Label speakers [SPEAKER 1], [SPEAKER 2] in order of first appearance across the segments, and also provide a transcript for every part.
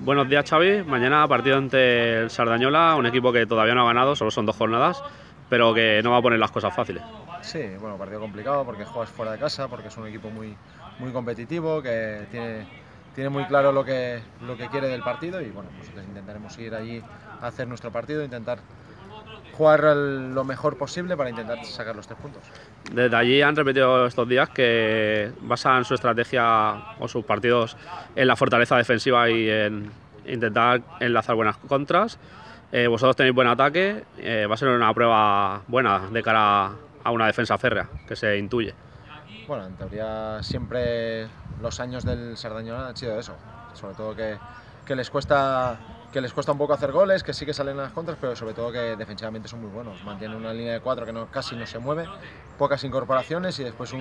[SPEAKER 1] Buenos días, Xavi. Mañana partido ante el Sardañola, un equipo que todavía no ha ganado, solo son 2 jornadas, pero que no va a poner las cosas fáciles.
[SPEAKER 2] Sí, bueno, partido complicado porque juegas fuera de casa, porque es un equipo muy competitivo, que tiene muy claro lo que quiere del partido y bueno, nosotros intentaremos ir allí a hacer nuestro partido, intentar jugar lo mejor posible para intentar sacar los 3 puntos.
[SPEAKER 1] Desde allí han repetido estos días que basan su estrategia o sus partidos en la fortaleza defensiva y en intentar enlazar buenas contras. Vosotros tenéis buen ataque, va a ser una prueba buena de cara a una defensa férrea, que se intuye.
[SPEAKER 2] Bueno, en teoría siempre los años del Sardañola han sido eso, sobre todo que les cuesta un poco hacer goles, que sí que salen a las contras, pero sobre todo que defensivamente son muy buenos. Mantienen una línea de 4 que casi no se mueve, pocas incorporaciones y después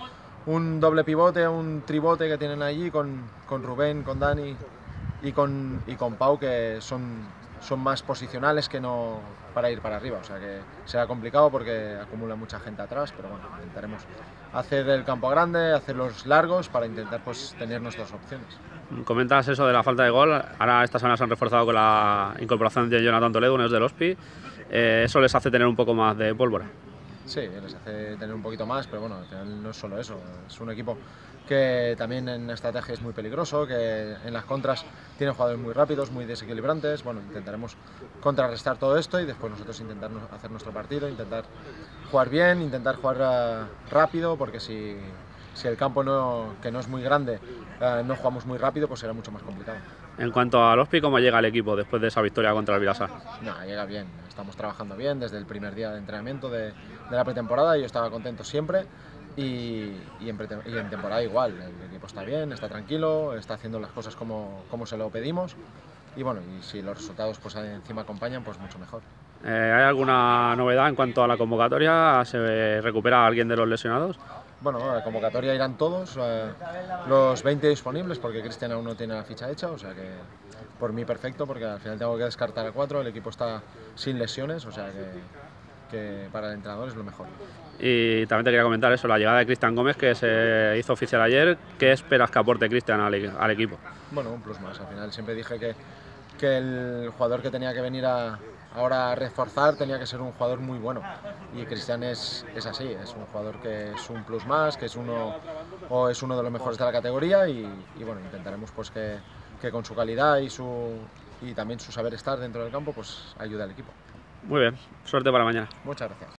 [SPEAKER 2] un doble pivote, un tribote que tienen allí con Rubén, con Dani y con Pau, que son más posicionales que no para ir para arriba, o sea que será complicado porque acumula mucha gente atrás, pero bueno, intentaremos hacer el campo grande, hacerlos largos para intentar pues tener nuestras opciones.
[SPEAKER 1] Comentas eso de la falta de gol, ahora esta semana se han reforzado con la incorporación de Jonathan Toledo, uno es del Hospi, eso les hace tener un poco más de pólvora.
[SPEAKER 2] Sí, les hace tener un poquito más, pero bueno, al final no es solo eso, es un equipo que también en estrategia es muy peligroso, que en las contras tiene jugadores muy rápidos, muy desequilibrantes. Bueno, intentaremos contrarrestar todo esto y después nosotros intentar hacer nuestro partido, intentar jugar bien, intentar jugar rápido, porque si el campo que no es muy grande, no jugamos muy rápido, pues será mucho más complicado.
[SPEAKER 1] En cuanto al Hospi, ¿cómo llega el equipo después de esa victoria contra el Vilassar?
[SPEAKER 2] No, llega bien, estamos trabajando bien desde el primer día de entrenamiento de la pretemporada. Yo estaba contento siempre y en temporada igual. El equipo está bien, está tranquilo, está haciendo las cosas como se lo pedimos y bueno, y si los resultados pues encima acompañan, pues mucho mejor.
[SPEAKER 1] ¿Hay alguna novedad en cuanto a la convocatoria? ¿Se recupera alguien de los lesionados?
[SPEAKER 2] Bueno, a la convocatoria irán todos, los 20 disponibles, porque Cristian aún no tiene la ficha hecha, o sea que por mí perfecto, porque al final tengo que descartar a 4, el equipo está sin lesiones, o sea que para el entrenador es lo mejor.
[SPEAKER 1] Y también te quería comentar eso, la llegada de Cristian Gómez, que se hizo oficial ayer. ¿Qué esperas que aporte Cristian al equipo?
[SPEAKER 2] Bueno, un plus más, al final siempre dije que el jugador que tenía que venir ahora a reforzar tenía que ser un jugador muy bueno y Cristian es así, es un jugador que es un plus más, que es uno de los mejores de la categoría y bueno, intentaremos pues que con su calidad y también su saber estar dentro del campo pues ayude al equipo.
[SPEAKER 1] Muy bien, suerte para mañana.
[SPEAKER 2] Muchas gracias.